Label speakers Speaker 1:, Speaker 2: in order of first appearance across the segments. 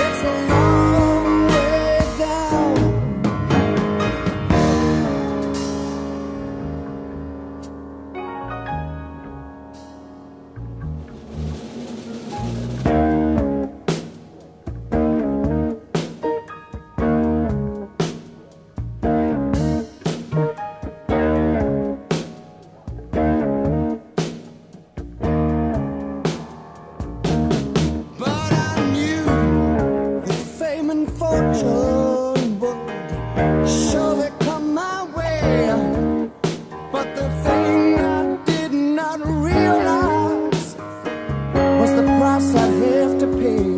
Speaker 1: It's a long way down. Fortune would surely come my way, but the thing I did not realize was the price I'd have to pay.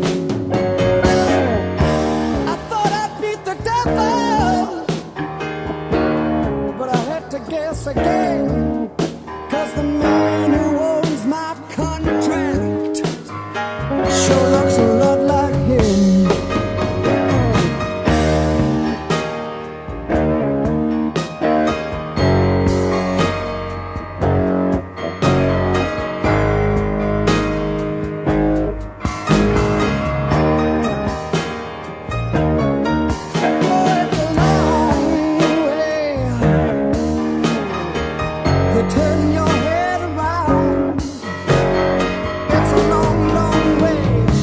Speaker 1: I thought I'd beat the devil, but I had to guess again, 'cause the man who owns my contract sure looks a lot like him. Turn your head around. It's a long, long way.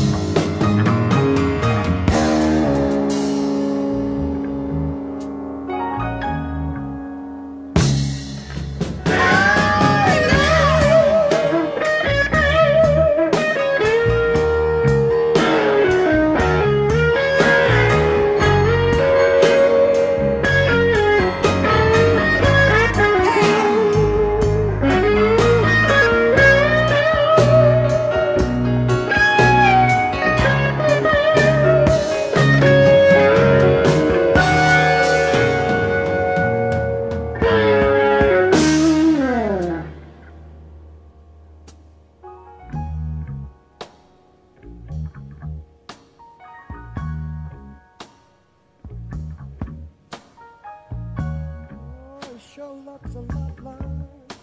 Speaker 1: Sure looks a lot like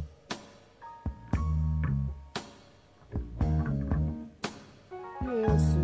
Speaker 1: yes.